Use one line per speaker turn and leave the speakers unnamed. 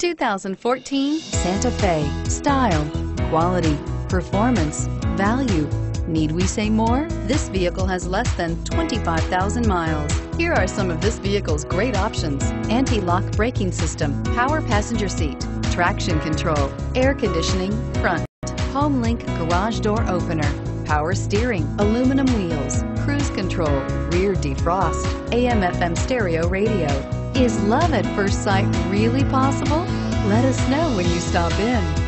2014 Santa Fe. Style, quality, performance, value. Need we say more? This vehicle has less than 25,000 miles. Here are some of this vehicle's great options: anti-lock braking system, power passenger seat, traction control, air conditioning, front, home link garage door opener, power steering, aluminum wheels, cruise control, rear defrost, AM/FM stereo radio. Is love at first sight really possible? Let us know when you stop in.